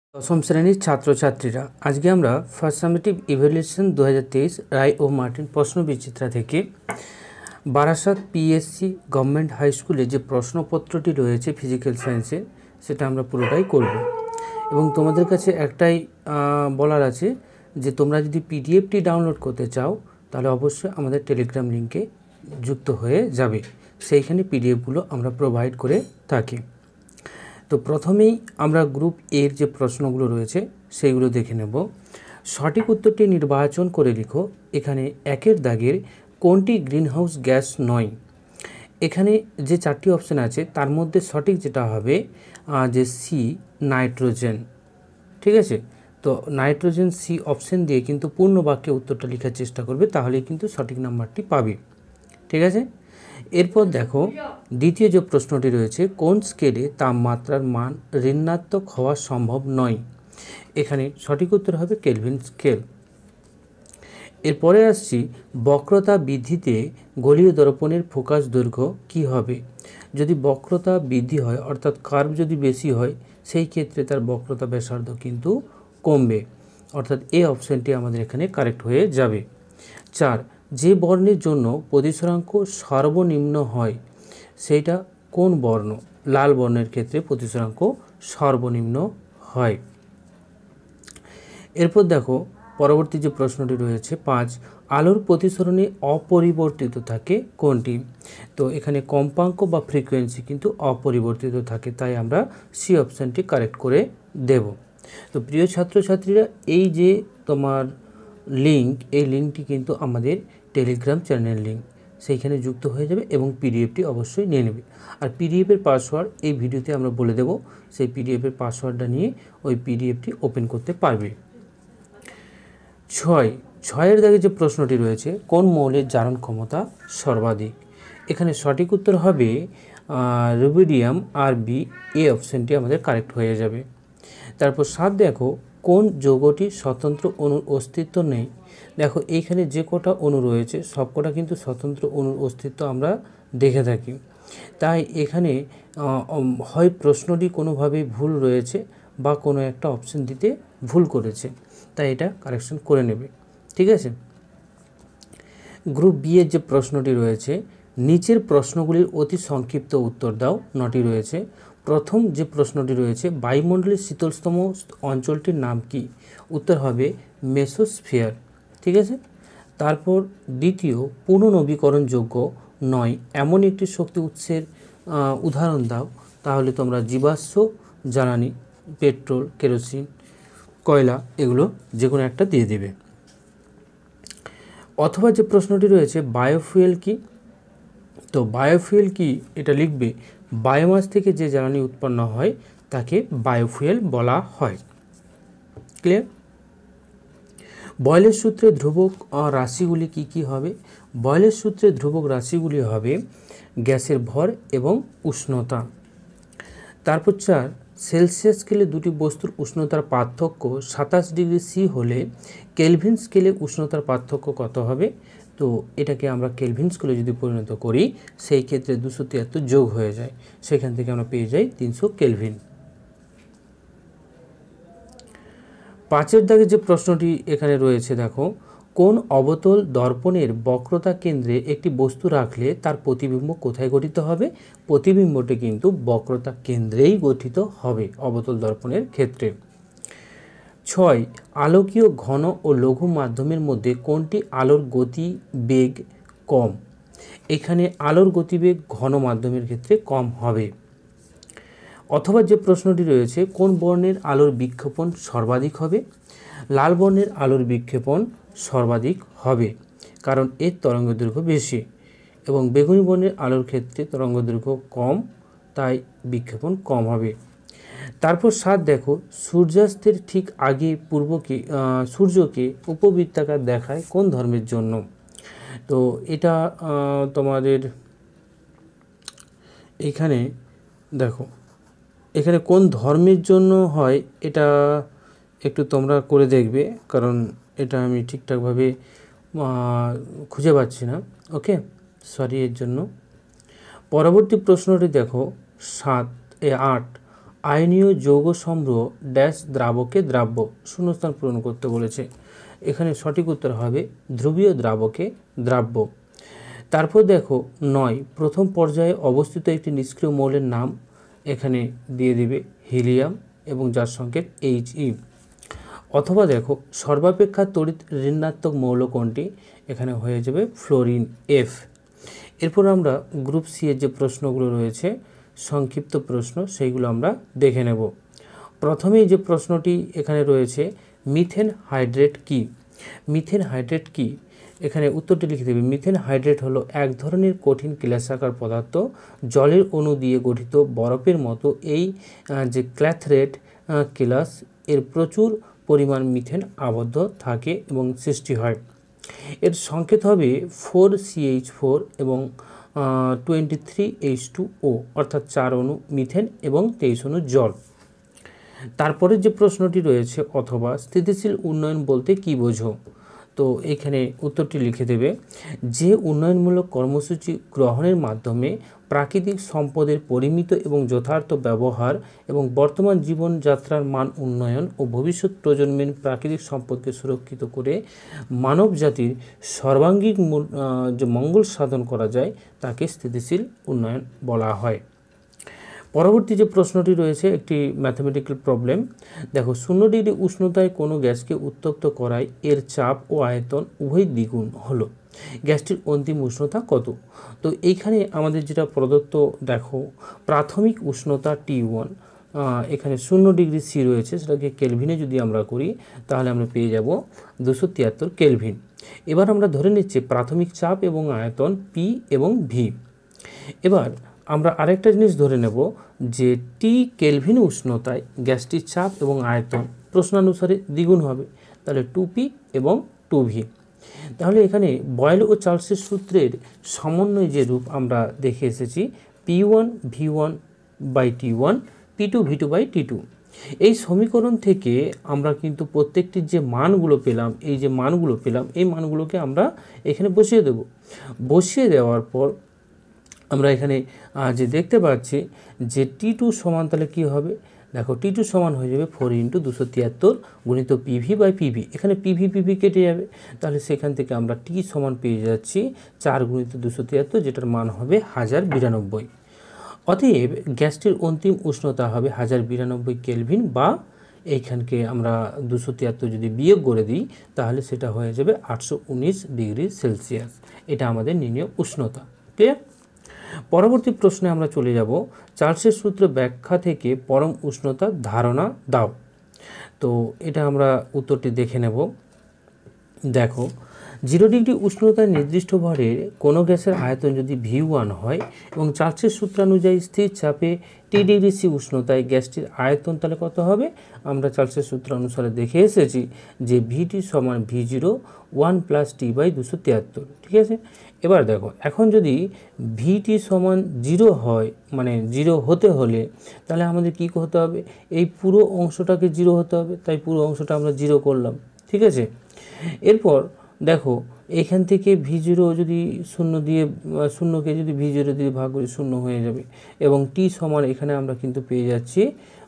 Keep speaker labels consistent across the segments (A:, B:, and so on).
A: দশম শ্রেণীর ছাত্রছাত্রীরা আজকে আমরা ফার্স্ট সামেটিভ ইভ্যালুয়েশন 2023 রায় ও মার্টিন প্রশ্ন বিচিত্রা থেকে বারাসাত পিএসসি গভর্নমেন্ট হাই স্কুলে যে প্রশ্নপত্রটি রয়েছে ফিজিক্যাল সায়েন্সে সেটা আমরা পুরোটাই করব এবং তোমাদের কাছে একটাই বলার আছে যে তোমরা যদি পিডিএফটি ডাউনলোড করতে চাও তাহলে অবশ্যই আমাদের টেলিগ্রাম লিঙ্কে যুক্ত হয়ে যাবে। সেইখানে পিডিএফগুলো আমরা প্রোভাইড করে থাকি। তো প্রথমেই আমরা গ্রুপ এর যে প্রশ্নগুলো রয়েছে সেইগুলো দেখে নেব। সঠিক উত্তরটি নির্বাচন করে লিখো। এখানে একের দাগের কোনটি গ্রিনহাউস গ্যাস নয়? এখানে যে চারটি অপশান আছে তার মধ্যে সঠিক যেটা হবে যে সি, নাইট্রোজেন। ঠিক আছে, তো নাইট্রোজেন সি অপশান দিয়ে কিন্তু পূর্ণ বাক্যে উত্তরটা লেখার চেষ্টা করবে, তাহলেই কিন্তু সঠিক নাম্বারটি পাবে। ঠিক আছে, এরপর দেখো দ্বিতীয় যে প্রশ্নটি রয়েছে, কোন স্কেলে তাপমাত্রার মান ঋণাত্মক হওয়া সম্ভব নয়? এখানে সঠিক উত্তর হবে কেলভিন স্কেল। এরপরে আসছি, বক্রতা বৃদ্ধিতে গলীয় দর্পণের ফোকাস দৈর্ঘ্য কী হবে? যদি বক্রতা বৃদ্ধি হয় অর্থাৎ কার্ভ যদি বেশি হয় সেই ক্ষেত্রে তার বক্রতা ব্যাসার্ধ কিন্তু কমবে, অর্থাৎ এই অপশানটি আমাদের এখানে কারেক্ট হয়ে যাবে। 4, যে বর্ণের জন্য প্রতিসরাঙ্ক সর্বনিম্ন হয় সেইটা কোন বর্ণ? লাল বর্ণের ক্ষেত্রে প্রতিসরাঙ্ক সর্বনিম্ন হয়। এরপর দেখো পরবর্তী যে প্রশ্নটি রয়েছে 5, আলোর প্রতিসরণে অপরিবর্তিত থাকে কোনটি? তো এখানে কম্পাঙ্ক বা ফ্রিকোয়েন্সি কিন্তু অপরিবর্তিত থাকে, তাই আমরা সি অপশানটি কারেক্ট করে দেব। তো প্রিয় ছাত্রছাত্রীরা, এই যে তোমার লিঙ্ক, এই লিঙ্কটি কিন্তু আমাদের টেলিগ্রাম চ্যানেল লিঙ্ক, সেইখানে যুক্ত হয়ে যাবে এবং পিডিএফটি অবশ্যই নিয়ে নেবে। আর পিডিএফের পাসওয়ার্ড এই ভিডিওতে আমরা বলে দেব, সেই পিডিএফের পাসওয়ার্ডটা নিয়ে ওই পিডিএফটি ওপেন করতে পারবে। 6 দাগে যে প্রশ্নটি রয়েছে, কোন মৌলের জারণ ক্ষমতা সর্বাধিক? এখানে সঠিক উত্তর হবে রুবিডিয়াম আর বি, এই অপশানটি আমাদের কারেক্ট হয়ে যাবে। তারপর 7 দেখো, কোন যৌগটির স্বতন্ত্র অণুর অস্তিত্ব নেই? দেখো এইখানে যে কটা অণু রয়েছে সব কটা কিন্তু স্বতন্ত্র অণুর অস্তিত্ব আমরা দেখে থাকি, তাই এখানে হয় প্রশ্নটি কোনোভাবেই ভুল রয়েছে বা কোনো একটা অপশান দিতে ভুল করেছে, তাই এটা কারেকশন করে নেবে। ঠিক আছে, গ্রুপ বি এর যে প্রশ্নটি রয়েছে, নিচের প্রশ্নগুলির অতি সংক্ষিপ্ত উত্তর দাও। 9টি রয়েছে। প্রথম যে প্রশ্নটি রয়েছে, বায়ুমণ্ডলের শীতলতম অঞ্চলটির নাম কি? উত্তর হবে মেসোস্ফিয়ার। ঠিক আছে, তারপর দ্বিতীয়, পুনর্নবীকরণযোগ্য নয় এমন একটি শক্তি উৎসের উদাহরণ দাও। তাহলে তোমরা জীবাশ্ম জ্বালানি, পেট্রোল, কেরোসিন, কয়লা, এগুলো যে কোনো একটা দিয়ে দেবে। অথবা যে প্রশ্নটি রয়েছে, বায়োফুয়েল কি? তো বায়োফুয়েল কি এটা লিখবে, বায়োমাস থেকে যে জ্বালানি উৎপন্ন হয় তাকে বায়োফুয়েল বলা হয়। ক্লিয়ার? বয়লের সূত্রে ধ্রুবক রাশিগুলি কি কি হবে? বয়লের সূত্রে ধ্রুবক রাশিগুলি হবে গ্যাসের ভর এবং উষ্ণতা। তারপর 4, সেলসিয়াস স্কেলে দুটি বস্তুর উষ্ণতার পার্থক্য 27 ডিগ্রি সি হলে কেলভিন স্কেলে উষ্ণতার পার্থক্য কত হবে? তো এটাকে আমরা কেলভিন স্কেলে যদি পরিণত করি সেই ক্ষেত্রে 273 যোগ হয়ে যায়, সেখান থেকে আমরা পেয়ে যাই 300 কেলভিন। 5 দাগে যে প্রশ্নটি এখানে রয়েছে দেখো, কোন অবতল দর্পণের বক্রতা কেন্দ্রে একটি বস্তু রাখলে তার প্রতিবিম্ব কোথায় গঠিত হবে? প্রতিবিম্বটি কিন্তু বক্রতা কেন্দ্রেই গঠিত হবে অবতল দর্পণের ক্ষেত্রে। 6, আলোকীয় ঘন ও লঘু মাধ্যমের মধ্যে কোনটি আলোর গতিবেগ কম? এখানে আলোর গতিবেগ ঘন মাধ্যমের ক্ষেত্রে কম হবে। অথবা যে প্রশ্নটি রয়েছে, কোন বর্ণের আলোর বিক্ষেপণ সর্বাধিক হবে? লাল বর্ণের আলোর বিক্ষেপণ সর্বাধিক হবে, কারণ এর তরঙ্গদৈর্ঘ্য বেশি, এবং বেগুনি বর্ণের আলোর ক্ষেত্রে তরঙ্গদৈর্ঘ্য কম, তাই বিক্ষেপণ কম হবে। তারপর 7 দেখো, সূর্যাস্তের ঠিক আগে সূর্যকে উপবৃত্তাকার দেখায় কোন ধর্মের জন্য? তো এটা তোমাদের এখানে দেখো, এখানে কোন ধর্মের জন্য হয় এটা একটু তোমরা করে দেখবে, কারণ এটা আমি ঠিকঠাকভাবে খুঁজে পাচ্ছি না। ওকে, সরি এর জন্য। পরবর্তী প্রশ্নটি দেখো 8, আয়নীয় যৌগ সমূহ ড্যাশ দ্রাবকে দ্রাব্য, শূন্যস্থান পূরণ করতে বলেছে। এখানে সঠিক উত্তর হবে ধ্রুবীয় দ্রাবকে দ্রাব্য। তারপর দেখো 9, প্রথম পর্যায়ে অবস্থিত একটি নিষ্ক্রিয় মৌলের নাম এখানে দিয়ে দিবে হিলিয়াম এবং যার সংকেত He। অথবা দেখো সর্বাপেক্ষা তড়িৎ ঋণাত্মক মৌল কোনটি, এখানে হয়ে যাবে ফ্লোরিন F। এরপর আমরা গ্রুপ সি এর যে প্রশ্নগুলো রয়েছে সংক্ষিপ্ত প্রশ্ন সেইগুলো আমরা দেখে নেব। প্রথমেই যে প্রশ্নটি এখানে রয়েছে মিথেন হাইড্রেট কি। মিথেন হাইড্রেট কি, এখানে উত্তরটি লিখে দেবে। মিথেন হাইড্রেট হলো এক ধরনের কঠিন ক্লেশাকার পদার্থ, জলের অণু দিয়ে গঠিত বরফের মতো। এই যে ক্ল্যাথরেট কেলাস এর প্রচুর পরিমাণ মিথেন আবদ্ধ থাকে এবং সৃষ্টি হয়। এর সংকেত হবে 4CH4 এবং 23H2O, অর্থাৎ 4 অণু মিথেন এবং 23 অণু জল। তারপরে যে প্রশ্নটি রয়েছে অথবা স্থিতিশীল উন্নয়ন বলতে কি বোঝো, তো এখানে উত্তরটি লিখে দেবে। যে উন্নয়নমূলক কর্মসূচি গ্রহণের মাধ্যমে প্রাকৃতিক সম্পদের পরিমিত এবং যথার্থ ব্যবহার এবং বর্তমান জীবনযাত্রার মান উন্নয়ন ও ভবিষ্যৎ প্রজন্মের প্রাকৃতিক সম্পদকে সুরক্ষিত করে মানব জাতির সর্বাঙ্গীন যে মঙ্গল সাধন করা যায় তাকে স্থিতিশীল উন্নয়ন বলা হয়। পরবর্তী যে প্রশ্নটি রয়েছে একটি ম্যাথমেটিক্যাল প্রবলেম। দেখো 0 ডিগ্রি উষ্ণতায় কোনো গ্যাসকে উত্তপ্ত করায় এর চাপ ও আয়তন উভয় দ্বিগুণ হলো, গ্যাসটির অন্তিম উষ্ণতা কত। তো এইখানে আমাদের যেটা প্রদত্ত দেখো প্রাথমিক উষ্ণতা T1, এখানে 0 ডিগ্রি সি রয়েছে, সেটাকে কেলভিনে যদি আমরা করি তাহলে আমরা পেয়ে যাব 273 কেলভিন। এবার আমরা ধরে নিচ্ছি প্রাথমিক চাপ এবং আয়তন P এবং V। এবার আমরা আরেকটা জিনিস ধরে নেব যে টি কেলভিন উষ্ণতায় গ্যাসটির চাপ এবং আয়তন প্রশ্নানুসারে দ্বিগুণ হবে, তাহলে 2P এবং 2V। তাহলে এখানে বয়েল ও চার্লসের সূত্রের সমন্বয় যে রূপ আমরা দেখে এসেছি P1 V1 by T1 P2 V2 by T2। এই সমীকরণ থেকে আমরা কিন্তু প্রত্যেকটির যে মানগুলো পেলাম, এই যে মানগুলো পেলাম এই মানগুলোকে আমরা এখানে বসিয়ে দেব। বসিয়ে দেওয়ার পর আমরা এখানে যে দেখতে পাচ্ছি যে T2 সমান তাহলে কী হবে, দেখো T2 সমান হয়ে যাবে 4 × 273 গুণিত PV বাই PV। এখানে PV কেটে যাবে, তাহলে সেখান থেকে আমরা T সমান পেয়ে যাচ্ছি 4 × 273, যেটার মান হবে 1092। অতএব গ্যাসটির অন্তিম উষ্ণতা হবে 1092 কেলভিন, বা এইখানকে আমরা 273 যদি বিয়োগ করে দিই তাহলে সেটা হয়ে যাবে 819 ডিগ্রি সেলসিয়াস। এটা আমাদের নির্ণীয় উষ্ণতা। ক্লিয়ার? পরবর্তী প্রশ্নে আমরা চলে যাব চার্লসের সূত্র ব্যাখ্যা থেকে পরম উষ্ণতার ধারণা দাও। তো এটা আমরা উত্তরটি দেখে নেব। দেখো 0 ডিগ্রি উষ্ণতায় নির্দিষ্ট ভরের কোনো গ্যাসের আয়তন যদি V1 হয় এবং চার্লসের সূত্রানুযায়ী স্থির চাপে T ডিগ্রি সি উষ্ণতায় গ্যাসটির আয়তন তাহলে কত হবে, আমরা চার্লসের সূত্র অনুসারে দেখে এসেছি যে VT সমান V0 1 + T / 273। ঠিক আছে, এবার দেখো এখন যদি VT সমান 0 হয়, মানে 0 হতে হলে তাহলে আমাদের কী হতে হবে, এই পুরো অংশটাকে 0 হতে হবে, তাই পুরো অংশটা আমরা 0 করলাম। ঠিক আছে, এরপর দেখো এখান থেকে V0 যদি 0 দিয়ে 0কে যদি V0 দিয়ে ভাগ করি 0 হয়ে যাবে এবং T সমান এখানে আমরা কিন্তু পেয়ে যাচ্ছি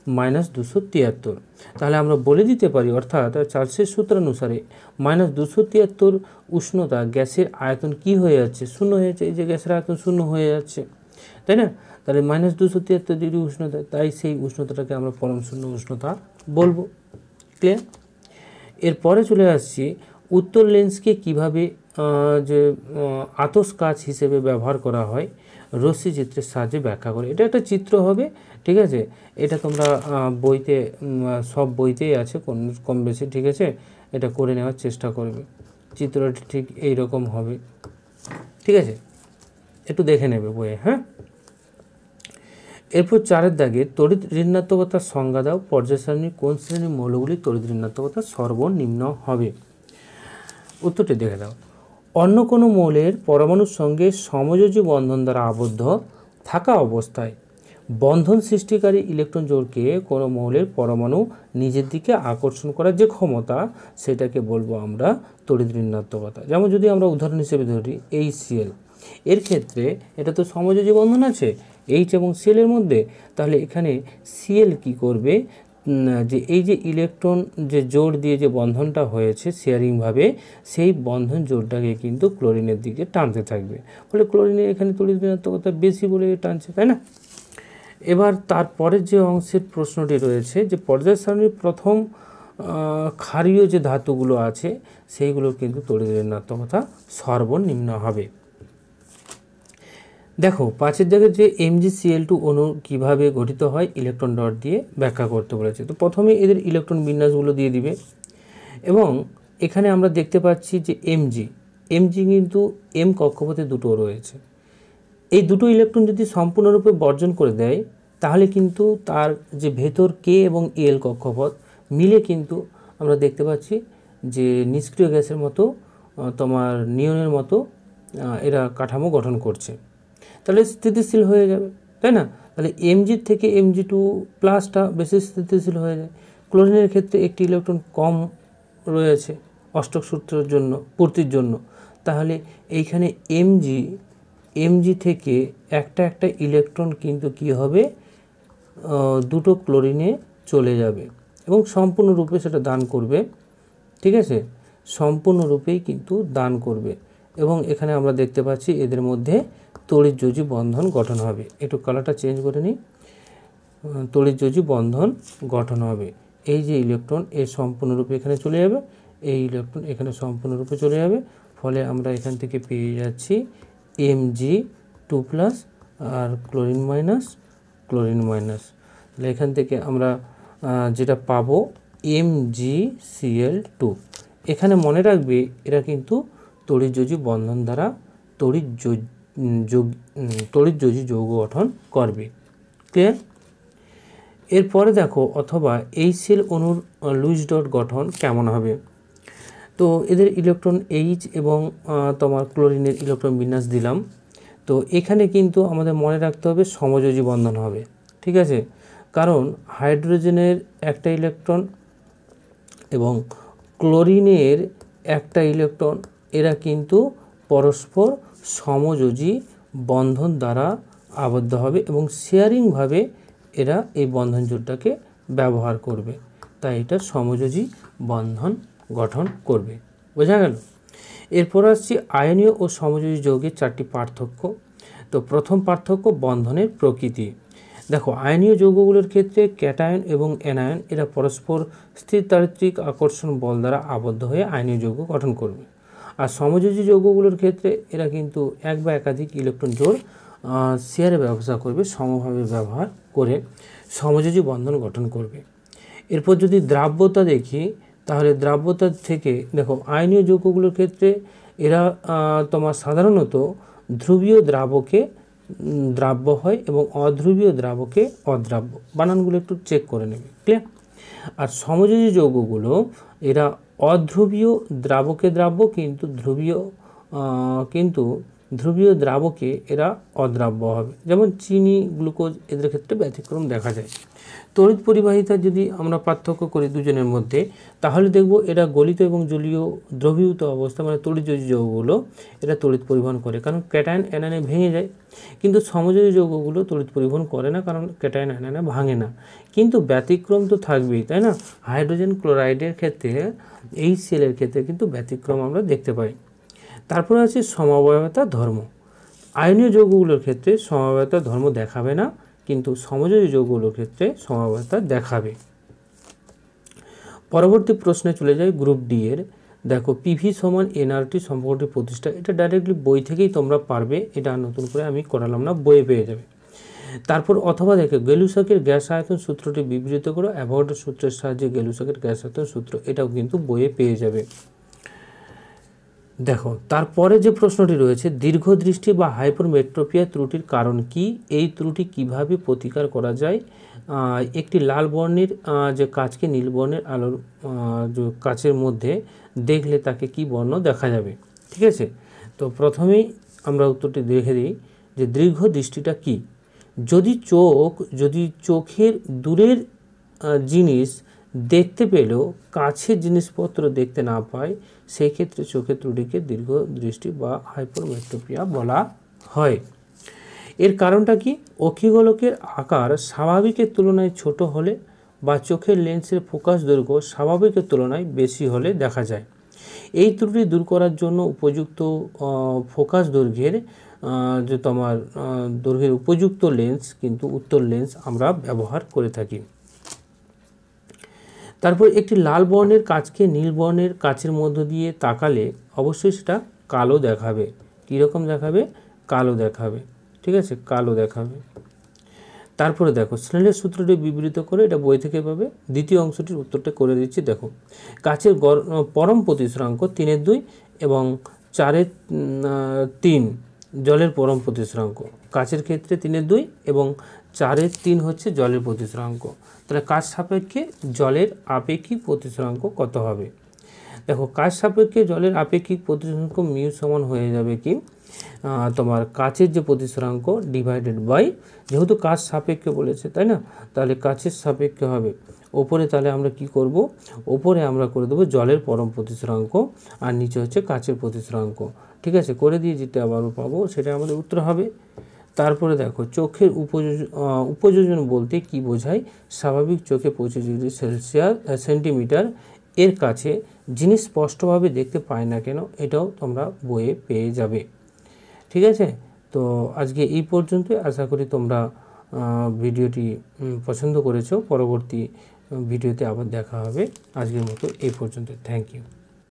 A: -273। তাহলে আমরা বলে দিতে পারি, অর্থাৎ চার্লসের সূত্রানুসারে -273 উষ্ণতা গ্যাসের আয়তন কি হয়ে যাচ্ছে, 0 হয়ে যাচ্ছে। এই যে গ্যাসের আয়তন 0 হয়ে যাচ্ছে, তাই না? তাহলে -273 ডিগ্রি উষ্ণতা, তাই সেই উষ্ণতাটাকে আমরা পরম শূন্য উষ্ণতা বলবো। ক্লিয়ার? এরপরে চলে আসছি উত্তর লেন্সকে কিভাবে যে আতস কাচ হিসেবে ব্যবহার করা হয় রশ্মি চিত্রের সাহায্যে ব্যাখ্যা করে। এটা একটা চিত্র হবে, ঠিক আছে? এটা তোমরা বইতে সব বইতেই আছে কম বেশি, ঠিক আছে? এটা করে নেওয়ার চেষ্টা করবে। চিত্রটি ঠিক এই রকম হবে, ঠিক আছে? একটু দেখে নেবে বইয়ে। হ্যাঁ, এরপর 4 দাগে তড়িৎ ঋণাত্মকতার সংজ্ঞা দাও। পর্যায় সারণীর কোন শ্রেণীর মৌলগুলি তড়িৎ ঋণাত্মকতা সর্বনিম্ন হবে? উত্তরটি দেখে দাও। অন্য কোনো মৌলের পরমাণুর সঙ্গে সমযোজী বন্ধন দ্বারা আবদ্ধ থাকা অবস্থায় বন্ধন সৃষ্টিকারী ইলেকট্রন জোড়কে কোনো মৌলের পরমাণু নিজের দিকে আকর্ষণ করার যে ক্ষমতা, সেটাকে বলবো আমরা তড়িৎ ঋণাত্মকতা। যেমন যদি আমরা উদাহরণ হিসেবে ধরি HCl, এর ক্ষেত্রে এটা তো সমযোজী বন্ধন আছে, এইচ এবং সিএলের মধ্যে, তাহলে এখানে সিএল কি করবে, যে এই যে ইলেকট্রন যে জোড় দিয়ে যে বন্ধনটা হয়েছে শেয়ারিংভাবে, সেই বন্ধন জোড়টাকে কিন্তু ক্লোরিনের দিকে টানতে থাকবে, ফলে ক্লোরিনের এখানে তড়িৎ ঋণাত্মকতা বেশি বলে টানছে, তাই না। এবার তারপরের যে অংশের প্রশ্নটি রয়েছে, যে পর্যায় সারণীর প্রথম ক্ষারীয় যে ধাতুগুলো আছে সেইগুলোর কিন্তু তড়িৎ ঋণাত্মকতা সর্বনিম্ন হবে। দেখো 5 দাগের যে MgCl2 অণু কিভাবে গঠিত হয় ইলেকট্রন ডট দিয়ে ব্যাখ্যা করতে বলেছে। তো প্রথমে এদের ইলেকট্রন বিন্যাসগুলো দিয়ে দিবে, এবং এখানে আমরা দেখতে পাচ্ছি যে Mg কিন্তু M কক্ষপথে দুটো রয়েছে। এই দুটো ইলেকট্রন যদি সম্পূর্ণরূপে বর্জন করে দেয়, তাহলে কিন্তু তার যে ভেতর K এবং L কক্ষপথ মিলে কিন্তু আমরা দেখতে পাচ্ছি যে নিষ্ক্রিয় গ্যাসের মতো, তোমার নিয়নের মতো এরা কাঠামো গঠন করছে, তাহলে স্থিতিশীল হয়ে যাবে, তাই না। তাহলে Mg থেকে Mg2+ বেশি স্থিতিশীল হয়ে যায়। ক্লোরিনের ক্ষেত্রে একটি ইলেকট্রন কম রয়েছে অষ্টক সূত্রের জন্য পূর্তির জন্য, তাহলে এইখানে Mg থেকে একটা ইলেকট্রন কিন্তু কি হবে, দুটো ক্লোরিনে চলে যাবে এবং সম্পূর্ণরূপে সেটা দান করবে, ঠিক আছে, সম্পূর্ণরূপেই কিন্তু দান করবে। এবং এখানে আমরা দেখতে পাচ্ছি এদের মধ্যে তড়িৎযোজী বন্ধন গঠন হবে। একটু কালারটা চেঞ্জ করে নিই, তড়িৎযোজী বন্ধন গঠন হবে। এই যে ইলেকট্রন এর সম্পূর্ণরূপে এখানে চলে যাবে, এই ইলেকট্রন এখানে সম্পূর্ণরূপে চলে যাবে, ফলে আমরা এখান থেকে পেয়ে যাচ্ছি Mg2+ আর ক্লোরিন মাইনাস। তাহলে এখান থেকে আমরা যেটা পাবো MgCl2। এখানে মনে রাখবে এরা কিন্তু তড়িৎযোজী বন্ধন দ্বারা তড়িৎযোজী যৌগ গঠন করবে। ক্লিয়ার? এরপরে দেখো, অথবা এই সেল অণুর লুইস ডট গঠন কেমন হবে। তো এদের ইলেকট্রন H এবং তোমার ক্লোরিনের ইলেকট্রন বিন্যাস দিলাম। তো এখানে কিন্তু আমাদের মনে রাখতে হবে সমযোজী বন্ধন হবে, ঠিক আছে, কারণ হাইড্রোজেনের একটা ইলেকট্রন এবং ক্লোরিনের একটা ইলেকট্রন, এরা কিন্তু পরস্পর সমযোজী বন্ধন দ্বারা আবদ্ধ হবে এবং শেয়ারিংভাবে এরা এই বন্ধন জোড়টাকে ব্যবহার করবে, তাই এটা সমযোজী বন্ধন গঠন করবে। বোঝা গেল? এরপর আসছি আয়নীয় ও সমযোজী যৌগের 4টি পার্থক্য। তো প্রথম পার্থক্য বন্ধনের প্রকৃতি। দেখো, আয়নীয় যৌগগুলোর ক্ষেত্রে ক্যাটায়ন এবং অ্যানায়ন এরা পরস্পর স্থিরতান্ত্রিক আকর্ষণ বল দ্বারা আবদ্ধ হয়ে আয়নীয় যৌগ গঠন করবে, আর সমযোজী যৌগগুলোর ক্ষেত্রে এরা কিন্তু এক বা একাধিক ইলেকট্রন জোড় শেয়ারে ব্যবস্থা করবে, সমভাবে ব্যবহার করে সমযোজী বন্ধন গঠন করবে। এরপর যদি দ্রাব্যতা দেখি, তাহলে দ্রাব্যতা থেকে দেখো আয়নীয় যৌগগুলোর ক্ষেত্রে এরা তোমার সাধারণত ধ্রুবীয় দ্রাবকে দ্রাব্য হয় এবং অধ্রুবীয় দ্রাবকে অদ্রাব্য। বানানগুলো একটু চেক করে নেবে, ক্লিয়ার? আর সমযোজী যৌগগুলো এরা অধ্রুবীয় দ্রাবকে দ্রাব্য, কিন্তু ধ্রুবীয় দ্রাবকে এরা অদ্রাব্য হবে, যেমন চিনি, গ্লুকোজ, এদের ক্ষেত্রে ব্যতিক্রম দেখা যায়। তড়িৎ পরিবাহিতা যদি আমরা পার্থক্য করি দুজনের মধ্যে, তাহলে দেখব এরা গলিত এবং জলীয় দ্রবীভূত অবস্থা, মানে তড়িৎযোজী যৌগগুলো এরা তড়িৎ পরিবহন করে, কারণ ক্যাটায়ন অ্যানায়নে ভেঙে যায়। কিন্তু সমযোজী যৌগগুলো তড়িৎ পরিবহন করে না, কারণ ক্যাটায়ন অ্যানায়নে ভাঙে না। কিন্তু ব্যতিক্রম তো থাকবেই, তাই না? হাইড্রোজেন ক্লোরাইডের ক্ষেত্রে, এই সেলের ক্ষেত্রে কিন্তু ব্যতিক্রম আমরা দেখতে পাই। তারপরে আছে সমবায়তা ধর্ম। আয়নীয় যৌগগুলোর ক্ষেত্রে সমবায়তা ধর্ম দেখাবে না, কিন্তু সমযোজী যৌগগুলোর ক্ষেত্রে সমবায়তা দেখাবে। পরবর্তী প্রশ্নে চলে যায় গ্রুপ ডি এর। দেখো, পিভি সমান এনআরটি সম্পর্কটি প্রতিষ্ঠা, এটা ডাইরেক্টলি বই থেকেই তোমরা পারবে, এটা নতুন করে আমি করালাম না, বইয়ে পেয়ে যাবে। তারপর অথবা দেখো, গেলুসাকের গ্যাস আয়তন সূত্রটি বিবৃত করো, অ্যাভোগাড্রো সূত্রের সাহায্যে গেলুসাকের গ্যাস আয়তন সূত্র, এটাও কিন্তু বইয়ে পেয়ে যাবে। দেখো, তারপরে যে প্রশ্নটি রয়েছে, দীর্ঘদৃষ্টি বা হাইপারমেট্রোপিয়া ত্রুটির কারণ কি, এই ত্রুটি কিভাবে প্রতিকার করা যায়। একটি লাল বর্ণের যে কাচকে নীল বর্ণের আলোর যে কাচের মধ্যে দেখলে তাকে কি বর্ণ দেখা যাবে, ঠিক আছে। তো প্রথমেই আমরা উত্তরটি দেখে দিই যে দীর্ঘদৃষ্টিটা কি। যদি চোখের দূরের জিনিস দেখতে পেলেও কাছের জিনিসপত্র দেখতে না পায়, সেই ক্ষেত্রে চোখের ত্রুটিকে দীর্ঘদৃষ্টি বা হাইপারমেট্রোপিয়া বলা হয়। এর কারণটা কি? অক্ষিগোলকের আকার স্বাভাবিকের তুলনায় ছোট হলে বা চোখের লেন্সের ফোকাস দৈর্ঘ্য স্বাভাবিকের তুলনায় বেশি হলে দেখা যায়। এই ত্রুটি দূর করার জন্য উপযুক্ত ফোকাস দৈর্ঘ্যের যে তোমার দৈর্ঘ্যের উপযুক্ত লেন্স কিন্তু উত্তল লেন্স আমরা ব্যবহার করে থাকি। তারপর একটি লাল বর্ণের কাচকে নীল বর্ণের কাচের মধ্য দিয়ে তাকালে অবশ্যই সেটা কালো দেখাবে। কীরকম দেখাবে? কালো দেখাবে। ঠিক আছে, কালো দেখাবে। তারপরে দেখো স্নেলের সূত্রটি বিবৃত করে, এটা বই থেকে পাবে। দ্বিতীয় অংশটির উত্তরটা করে দিচ্ছি। দেখো কাচের পরম প্রতিসরাঙ্ক 3/2 এবং 4/3 জলের পরম প্রতিসরাঙ্ক। কাচের ক্ষেত্রে 3/2 এবং 4/3 হচ্ছে জলের প্রতিসরাঙ্ক। তাহলে কাচ সাপেক্ষে জলের আপেক্ষিক প্রতিসরাঙ্ক কত হবে? দেখো কাচ সাপেক্ষে জলের আপেক্ষিক প্রতিসরাঙ্ক মিউ সমান হয়ে যাবে কি তোমার কাচের যে প্রতিসরাঙ্ক ডিভাইডেড বাই, যেহেতু কাচ সাপেক্ষে বলেছে তাই না, তাহলে কাচের সাপেক্ষে হবে ওপরে, তাহলে আমরা কি করব, ওপরে আমরা করে দেবো জলের পরম প্রতিসরাঙ্ক আর নিচে হচ্ছে কাচের প্রতিসরাঙ্ক। ঠিক আছে, করে দিয়ে যেটা আবারও পাবো সেটা আমাদের উত্তর হবে। তারপরে দেখো চোখের উপযোজন বলতে কি বোঝায়? স্বাভাবিক চোখে 25 ডিগ্রি সেন্টিমিটার এর কাছে জিনিস স্পষ্টভাবে দেখতে পায় না কেন, এটাও তোমরা বইয়ে পেয়ে যাবে। ঠিক আছে, তো আজকে এই পর্যন্তই। আশা করি তোমরা ভিডিওটি পছন্দ করেছো। পরবর্তী ভিডিওতে আবার দেখা হবে। আজকের মতো এই পর্যন্ত। Thank you.